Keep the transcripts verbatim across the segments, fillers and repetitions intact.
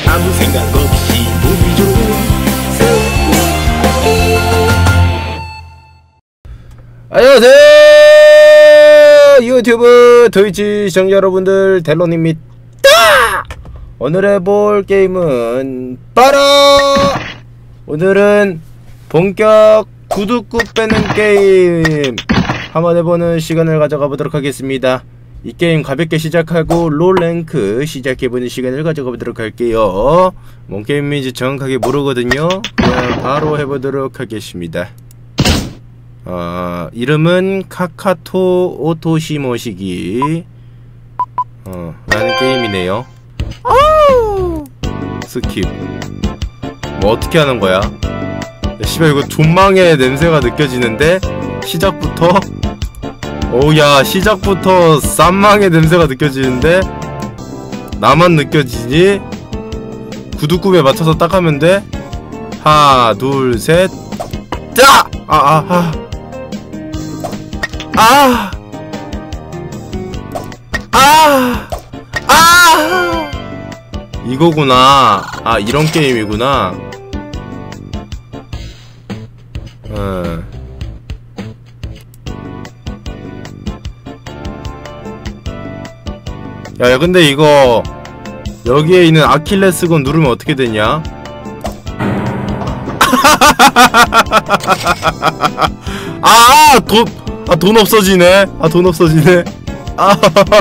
아무 생각 없이 보기 좋은 안녕하세요 유튜브 트위치 시청자 여러분들, 델론입니다. 오늘 해볼 게임은 바로 오늘은 본격 구두굽 빼는 게임 한번 해보는 시간을 가져가 보도록 하겠습니다. 이 게임 가볍게 시작하고 롤랭크 시작해보는 시간을 가져가 보도록 할게요. 뭔 게임인지 정확하게 모르거든요. 그냥 바로 해보도록 하겠습니다. 어, 이름은 카카토 오토시모시기 어, 라는 게임이네요. 오! 스킵. 뭐 어떻게 하는 거야? 야, 씨발 이거 존망의 냄새가 느껴지는데? 시작부터? 오야, 시작부터 쌈망의 냄새가 느껴지는데? 나만 느껴지지? 구두굽에 맞춰서 딱 하면 돼? 하나 둘 셋 짜! 아 아 아 아! 아! 아! 이거구나. 아, 이런 게임이구나. 어. 야, 야, 근데 이거 여기에 있는 아킬레스건 누르면 어떻게 되냐? 아, 돈, 아, 돈 없어지네. 아, 돈 없어지네. 아,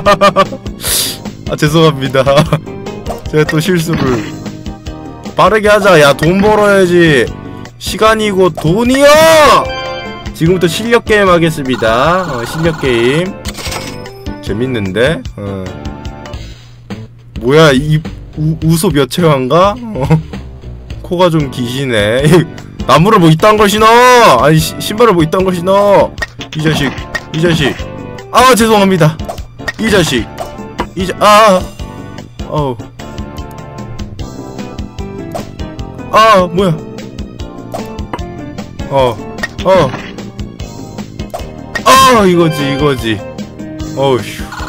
아 죄송합니다. 제가 또 실수를. 빠르게 하자. 야, 돈 벌어야지. 시간이고 돈이요! 지금부터 실력 게임 하겠습니다. 어, 실력 게임. 재밌는데? 어. 뭐야, 이, 우, 우소 몇 채화인가? 어. 코가 좀 기시네. 나무를 뭐 이딴 걸 신어! 아니, 시, 신발을 뭐 이딴 걸 신어! 이 자식, 이 자식. 아, 죄송합니다. 이 자식. 이 자, 아! 어우. 아, 뭐야. 어, 어. 아, 이거지, 이거지. 어휴.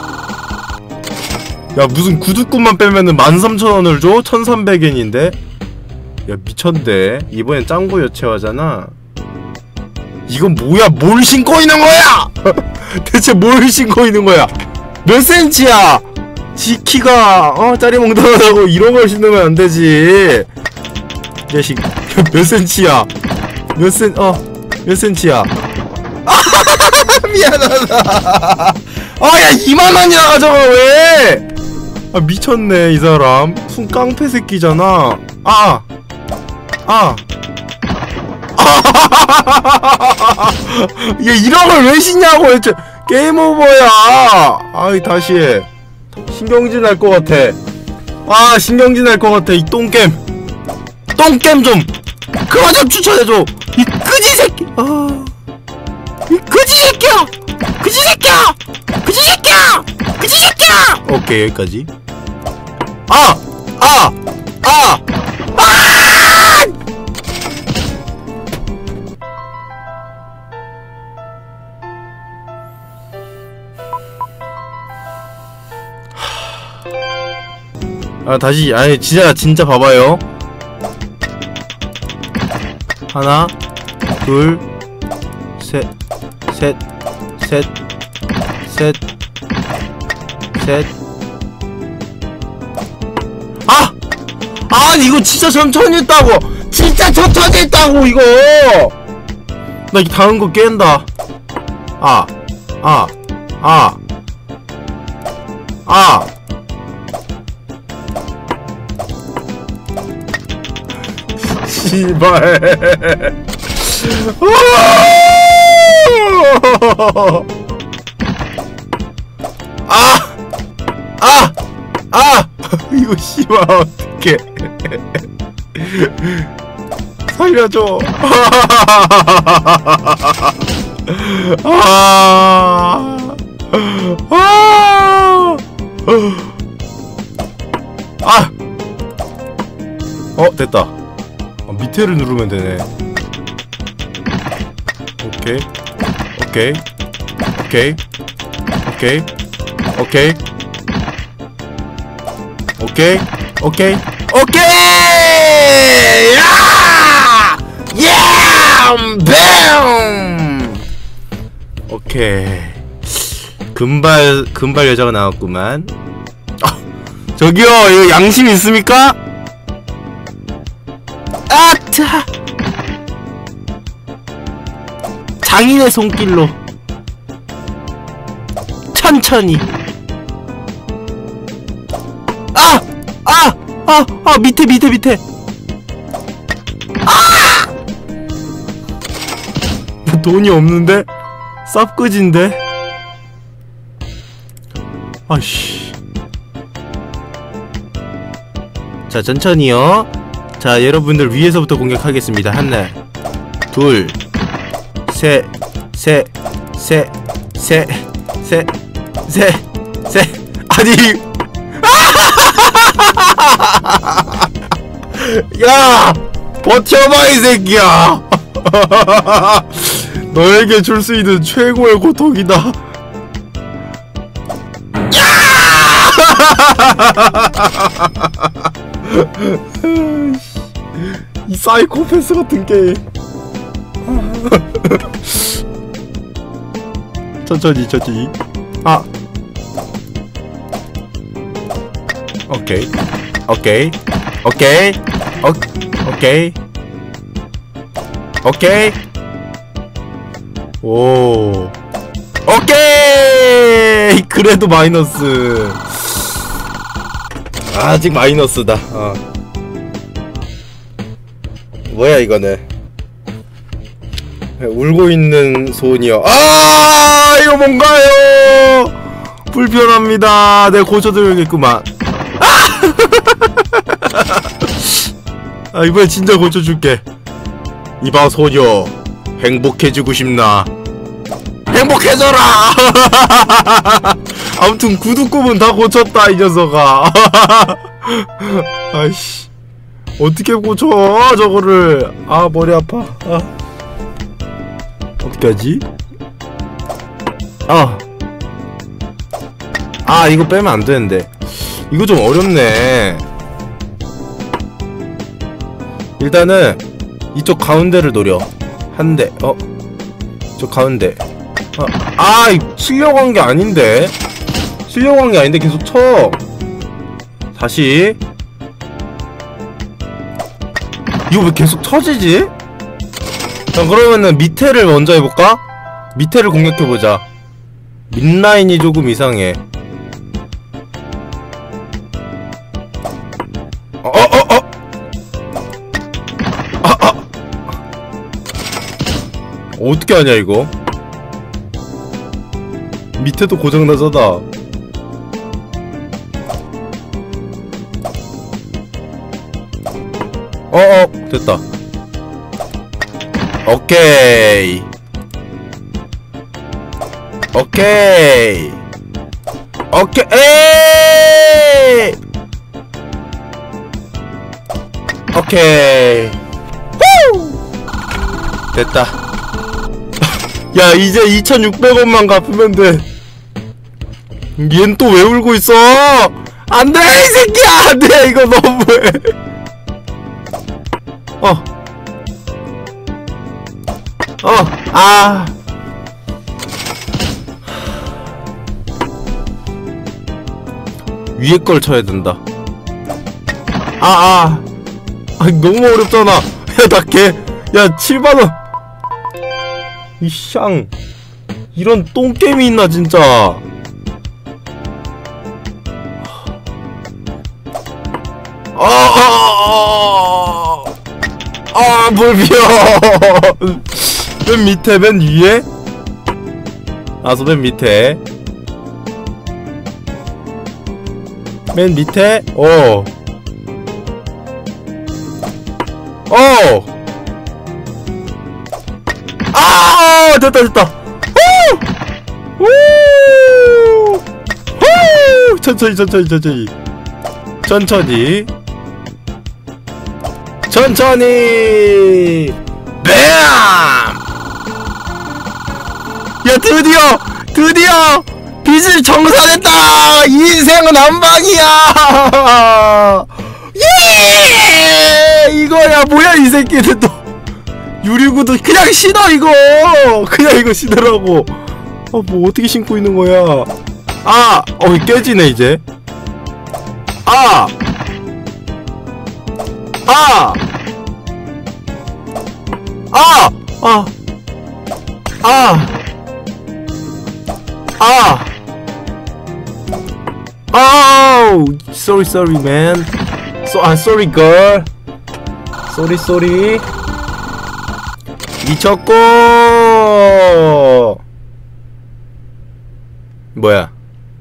야, 무슨 구두굽만 빼면은 만 삼천 원을 줘? 천삼백 엔인데? 야, 미쳤네. 이번엔 짱구 여체화잖아. 이건 뭐야? 뭘 신고 있는 거야? 대체 뭘 신고 있는 거야? 몇 센치야? 지 키가 어 짜리몽땅하다고 이런 걸 신으면 안 되지. 이 자식. 몇 센치야? 몇 센, 어, 몇 센치야? 아, 미안하다. 아, 야, 이만 원이나 가져가, 왜? 아, 미쳤네, 이 사람. 순 깡패 새끼잖아. 아, 아. 얘 이런 걸 왜 신냐고, 대체. 게임 오버야. 아이, 다시 해. 신경질 날 것 같아. 아, 신경질 날 것 같아. 이 똥겜. 똥겜 좀. 그거 좀 추천해줘. 이 그지 새끼. 아. 이 그지 새끼야. 그지 새끼야. 그지 새끼야. 그지 새끼야. 오케이, 여기까지. 아! 아! 아! 아! 아, 다시, 아니, 진짜, 진짜 봐봐요. 하나, 둘, 셋, 셋, 셋, 셋, 셋. 아! 아, 이거 진짜 천천히 했다고! 진짜 천천히 했다고, 이거! 나 이 다른 거 깬다. 아, 아, 아, 아. 씨발. 아! 아! 아! 이거 씨발 어떡해. 살려줘. 아! 아! 아! 어, 됐다. 어, 밑에를 누르면 되네. 오케이. 오케이. 오케이. 오케이. 오케이. 오케이. 오케이. 오케이! 야! 예! 뱀! 오케이. 금발 금발 여자가 나왔구만. 아, 저기요, 이거 양심 있습니까? 아차! 장인의 손길로 천천히. 아! 아! 아! 아! 밑에 밑에 밑에. 아! 돈이 없는데? 쌉끄진데? 아이씨. 자, 천천히요. 자, 여러분들 위에서부터 공격하겠습니다. 하나, 둘, 셋, 셋, 셋, 셋, 셋, 셋, 셋. 아니. 야! 버텨봐, 이 새끼야! 너에게 줄 수 있는 최고의 고통이다. 야! 이 사이코패스 같은 게임. 천천히, 천천히. 아. 오케이. 오케이. 오케이. 오, 오케이. 오케이. 오. 오케이. 그래도 마이너스. 아직 마이너스다. 어. 뭐야 이거는. 울고 있는 소녀. 아, 이거 뭔가요? 불편합니다. 내가 고쳐드려야겠구만. 아, 이번에 진짜 고쳐줄게. 이봐 소녀, 행복해지고 싶나? 행복해져라! 아무튼 구두꿈은 다 고쳤다 이 녀석아. 아이씨, 어떻게 고쳐 저거를. 아, 머리 아파. 아. 어떡하지? 아, 아 이거 빼면 안 되는데. 이거 좀 어렵네. 일단은 이쪽 가운데를 노려. 한 대. 어? 저 가운데. 아, 아 치려고 한 게 아닌데. 치려고 한 게 아닌데 계속 쳐. 다시. 이거 왜 계속 쳐지지? 자, 그러면은 밑에를 먼저 해볼까? 밑에를 공격해보자. 밑라인이 조금 이상해. 어, 어, 어, 어! 아, 아! 어떻게 하냐, 이거? 밑에도 고장나잖아. 어, 어, 됐다. 오케이. 오케이. 오케이. 에이! 오케이. 후! 됐다. 야, 이제 이천육백 원만 갚으면 돼. 얜 또 왜 울고 있어? 안 돼, 이 새끼야! 안 돼, 이거 너무해. 어. 어, 아. 위에 걸 쳐야 된다. 아, 아. 아니, 너무 어렵잖아. 야, 나 개. 야, 칠만 원. 이 샹. 이런 똥게임이 있나, 진짜. 아, 아, 아, 아, 뭘 비워. 맨 밑에, 맨 위에? 아, 저 맨 밑에. 맨 밑에? 어. 어! 아! 됐다, 됐다! 후! 후! 후! 천천히, 천천히, 천천히. 천천히. 천천히! 뱀! 야, 드디어! 드디어! 빚을 청산했다! 인생은 한 방이야! 예! 이거야 뭐야 이 새끼들 또 유리구두 그냥 신어 이거 그냥 이거 신으라고. 아 뭐 어떻게 신고 있는 거야. 아! 어 깨지네 이제. 아! 아! 아! 아! 아! 아! 아우! Sorry sorry man. So, 아 sorry girl. Sorry sorry. 미쳤고. 뭐야?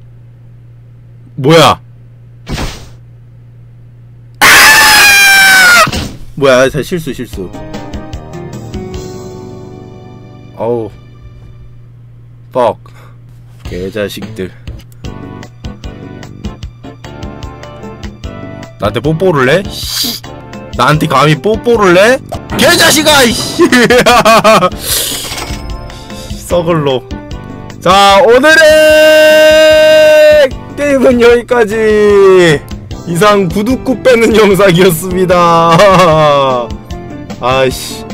뭐야? 뭐야? 자 실수 실수. 어우. fuck. 개자식들. 나한테 뽀뽀를 해? 씨. 나한테 감히 뽀뽀를 해? 개자식아! 이씨. 썩을로. 자 오늘의 게임은 여기까지. 이상 구두굽 빼는 영상이었습니다. 아이씨